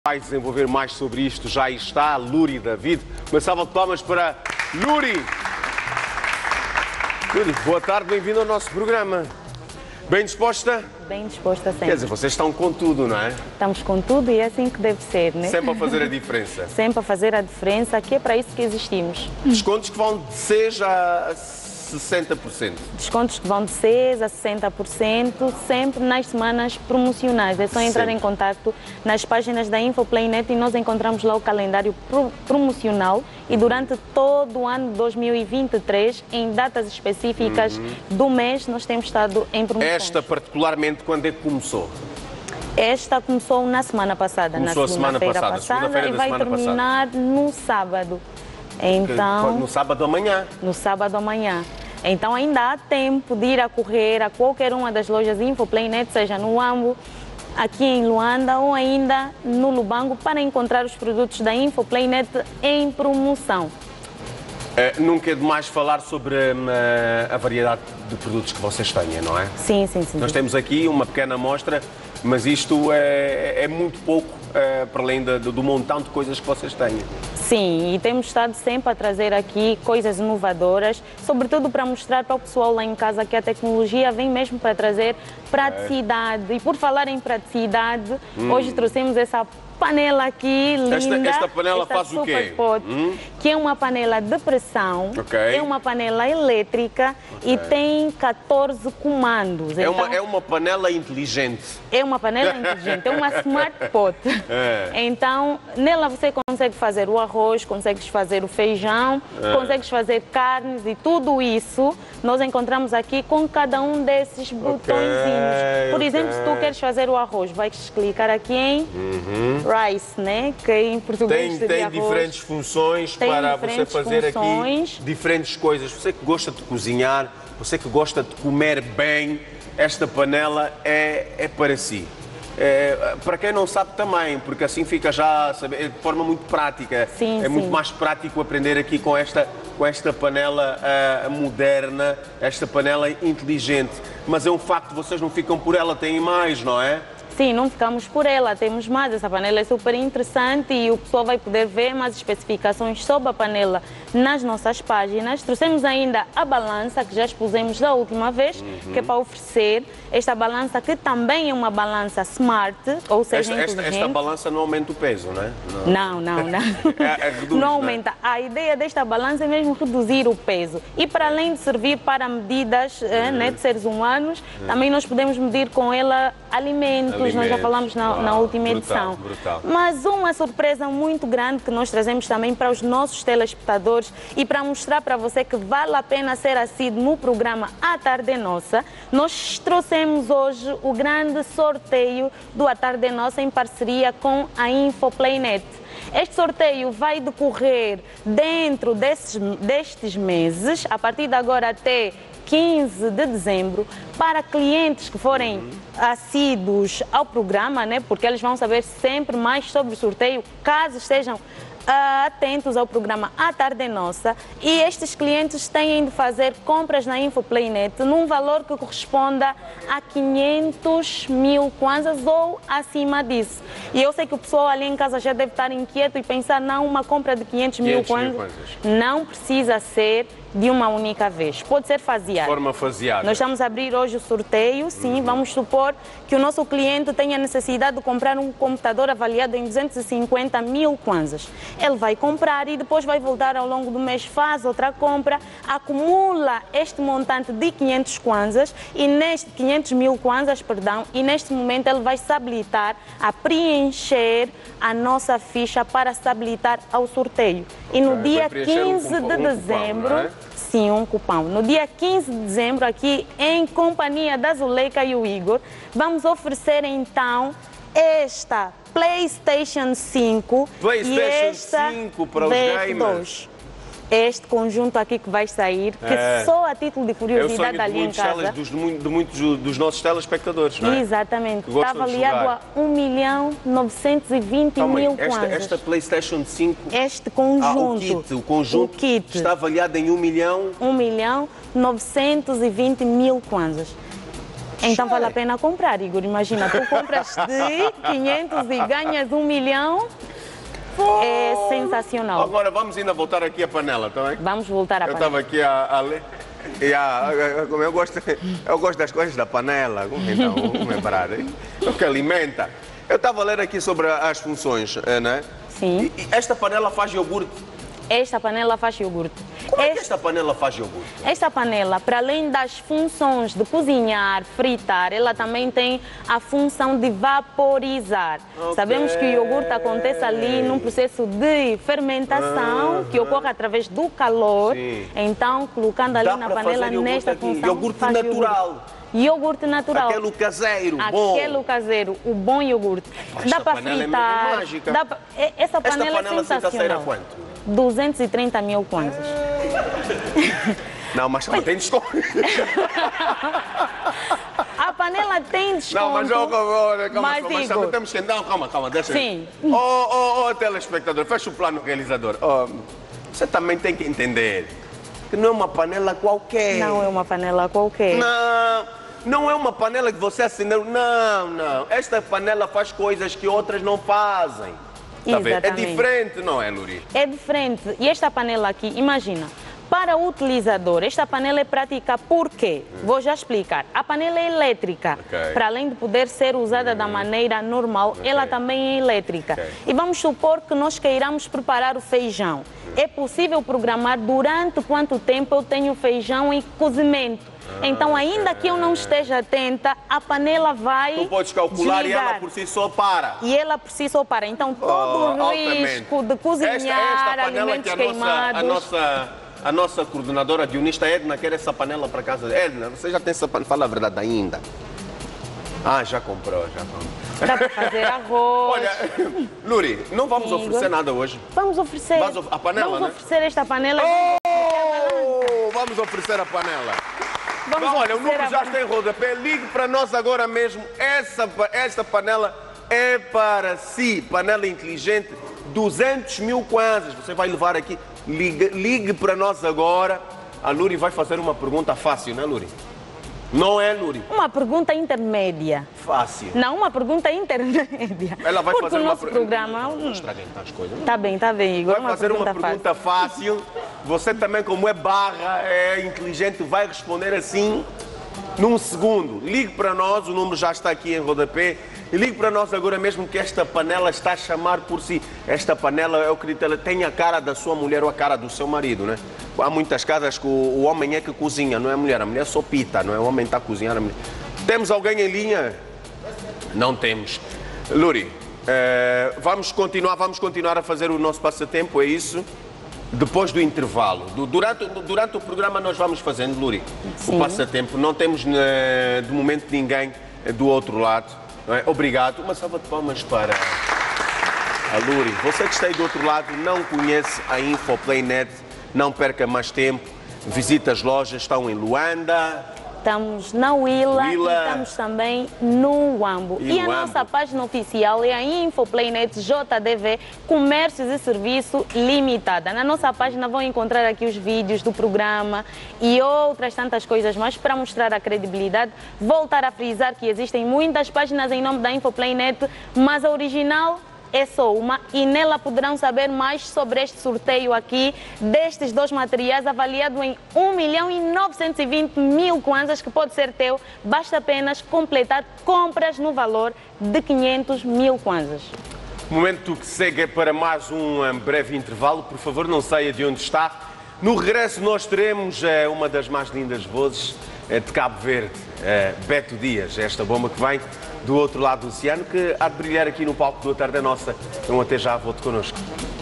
Vai desenvolver mais sobre isto, já está Luri David. Uma salva de palmas para Luri. Luri, boa tarde, bem-vindo ao nosso programa. Bem disposta? Bem disposta sempre. Quer dizer, vocês estão com tudo, não é? Estamos com tudo e é assim que deve ser, né? Sempre a fazer a diferença. Sempre a fazer a diferença, que é para isso que existimos. Descontos que vão de 6% a 60%. Descontos que vão de 6% a 60%, sempre nas semanas promocionais. É só entrar em contato nas páginas da Infoplay.net e nós encontramos lá o calendário promocional e durante todo o ano de 2023, em datas específicas do mês, nós temos estado em promoções. Esta particularmente, quando é que começou? Esta começou na semana passada, Começou na segunda-feira passada e vai terminar no sábado. Então, no sábado amanhã. No sábado amanhã. Então ainda há tempo de ir a correr a qualquer uma das lojas Infoplay.net, seja no Ambo, aqui em Luanda ou ainda no Lubango, para encontrar os produtos da Infoplay.net em promoção. Nunca é demais falar sobre a variedade de produtos que vocês têm, não é? Sim. Nós temos aqui uma pequena amostra, mas isto é muito pouco para além do montão de coisas que vocês têm. Sim, e temos estado sempre a trazer aqui coisas inovadoras, sobretudo para mostrar para o pessoal lá em casa que a tecnologia vem mesmo para trazer praticidade. E por falar em praticidade, hoje trouxemos essa panela aqui, linda. Esta panela faz o quê? Pot, que é uma panela de pressão, é uma panela elétrica e tem 14 comandos. É uma panela inteligente. É uma panela inteligente, é uma smart pot. Então, nela você consegue fazer o arroz, consegues fazer o feijão, consegues fazer carnes e tudo isso nós encontramos aqui com cada um desses botõezinhos. Por exemplo, se tu queres fazer o arroz, vais clicar aqui em rice, né? Que em português seria arroz. Tem diferentes funções para você fazer aqui diferentes coisas. Você que gosta de cozinhar, você que gosta de comer bem, esta panela é para si. Para quem não sabe também, porque assim fica já de forma muito prática. Sim. Muito mais prático aprender aqui com esta panela moderna, esta panela inteligente. Mas é um facto, vocês não ficam por ela, têm mais, não é? Sim, não ficamos por ela, temos mais. Essa panela é super interessante e o pessoal vai poder ver mais especificações sobre a panela nas nossas páginas. Trouxemos ainda a balança, que já expusemos da última vez, que é para oferecer esta balança, que também é uma balança smart, ou seja, esta balança não aumenta o peso, não é? Não. Reduz, não aumenta. A ideia desta balança é mesmo reduzir o peso. E para além de servir para medidas de seres humanos, também nós podemos medir com ela alimentos. Nós já falamos na última edição. Brutal. Mas uma surpresa muito grande que nós trazemos também para os nossos telespectadores e para mostrar para você que vale a pena ser assíduo no programa A Tarde é Nossa, nós trouxemos hoje o grande sorteio do A Tarde é Nossa em parceria com a Infoplay.net. Este sorteio vai decorrer dentro destes meses, a partir de agora até 15 de dezembro, para clientes que forem assíduos ao programa, né? Porque eles vão saber sempre mais sobre o sorteio, caso estejam atentos ao programa A Tarde é Nossa. E estes clientes têm de fazer compras na Infoplay.net num valor que corresponda a 500 mil kwanzas ou acima disso. E eu sei que o pessoal ali em casa já deve estar inquieto e pensar, não, uma compra de 500 mil kwanzas não precisa ser de uma única vez, pode ser faseado. Forma faseada. Nós estamos a abrir hoje o sorteio, sim, vamos supor que o nosso cliente tenha necessidade de comprar um computador avaliado em 250 mil kwanzas. Ele vai comprar e depois vai voltar ao longo do mês, faz outra compra, acumula este montante de 500 kwanzas e neste 500 mil kwanzas, perdão, e neste momento ele vai se habilitar a preencher a nossa ficha para se habilitar ao sorteio. E no dia 15 de dezembro, sim, um cupom. No dia 15 de dezembro, aqui em companhia da Zuleika e o Igor, vamos oferecer então esta PlayStation 5 PlayStation e esta 5 para os gamers. Este conjunto aqui que vai sair, que só a título de curiosidade ali em casa. De muitos dos nossos telespectadores, não é? Exatamente. Está avaliado a 1.920.000 kwanzas. Esta PlayStation 5. Este conjunto. O conjunto está avaliado em 1.920.000 kwanzas. Então vale a pena comprar, Igor. Imagina, tu compras de 500 e ganhas 1 milhão. É sensacional. Agora vamos ainda voltar aqui à panela, tá bem? Vamos voltar à panela. Eu estava aqui a ler. Eu gosto das coisas da panela. Então, vamos lembrar. O que alimenta. Eu estava a ler aqui sobre as funções, né? Sim. E esta panela faz iogurte? Esta panela faz iogurte. Como é que esta panela faz iogurte? Esta panela, para além das funções de cozinhar, fritar, ela também tem a função de vaporizar. Okay. Sabemos que o iogurte acontece ali num processo de fermentação que ocorre através do calor. Sim. Então, colocando ali na panela nesta função. Iogurte natural. Iogurte natural. Aquele caseiro, bom. Aquele caseiro, o bom iogurte. Dá para fritar. É mágica. Essa panela é sensacional. Esta panela a quanto? 230 mil kwanzas. Não, mas tem desconto. A panela tem desconto. Não, mas calma, temos que... Não, calma, deixa. Sim. Telespectador, fecha o plano realizador. Você também tem que entender que não é uma panela qualquer. Não é uma panela qualquer. Não é uma panela que você acendeu. Não. Esta panela faz coisas que outras não fazem. Tá, é diferente, não é, Luri? É diferente. E esta panela aqui, imagina, para o utilizador, esta panela é prática por quê? Vou já explicar. A panela é elétrica. Okay. Para além de poder ser usada da maneira normal, ela também é elétrica. E vamos supor que nós queiramos preparar o feijão. É possível programar durante quanto tempo eu tenho feijão em cozimento. Então, ainda que eu não esteja atenta, a panela vai Tu podes calcular desligar. E ela por si só para. E ela por si só para. Então, todo o risco de cozinhar alimentos queimados... A nossa coordenadora guionista Edna quer essa panela para casa. Edna, você já tem essa panela? Fala a verdade ainda. Já comprou. Dá para fazer arroz. Olha, Luri, não vamos oferecer nada hoje. Vamos oferecer. A panela, vamos oferecer esta panela. Vamos oferecer a panela. Olha, o número já está em rodapé. Ligue para nós agora mesmo. Esta panela é para si. Panela inteligente, 200 mil kwanzas. Você vai levar aqui. Ligue para nós agora. A Luri vai fazer uma pergunta fácil, não é, Luri? Não é, Luri? Uma pergunta intermédia. Fácil. Não, uma pergunta intermédia. Ela vai fazer uma programa... Não estraguem as coisas. Tá bem, Igor. Vai fazer uma pergunta fácil. Você também, como é barra, é inteligente, vai responder assim num segundo. Ligue para nós, o número já está aqui em rodapé. E ligue para nós agora mesmo que esta panela está a chamar por si. Esta panela, eu acredito, ela tem a cara da sua mulher ou a cara do seu marido, né? Há muitas casas que o homem é que cozinha, não é a mulher. A mulher só pita, não é? O homem está a cozinhar. A mulher. Temos alguém em linha? Não temos. Luri, vamos continuar a fazer o nosso passatempo, é isso? Depois do intervalo. Durante o programa nós vamos fazendo, Luri, o passatempo. Não temos, de momento, ninguém do outro lado. Não é? Obrigado. Uma salva de palmas para a Luri. Você que está aí do outro lado, não conhece a InfoPlayNet, não perca mais tempo. Visita as lojas, estão em Luanda. Estamos na Willa e estamos também no Wambo. E a nossa página oficial é a InfoPlayNet JDV Comércios e Serviço Limitada. Na nossa página vão encontrar aqui os vídeos do programa e outras tantas coisas mais para mostrar a credibilidade. Voltar a frisar que existem muitas páginas em nome da InfoPlayNet, mas a original é só uma e nela poderão saber mais sobre este sorteio aqui destes dois materiais avaliado em 1.920.000 kwanzas que pode ser teu. Basta apenas completar compras no valor de 500 mil kwanzas. Momento que segue para mais um breve intervalo. Por favor, não saia de onde está. No regresso nós teremos uma das mais lindas vozes de Cabo Verde, Beto Dias, esta bomba que vem do outro lado do oceano, que há de brilhar aqui no palco do A Tarde é Nossa. Então até já, volte connosco.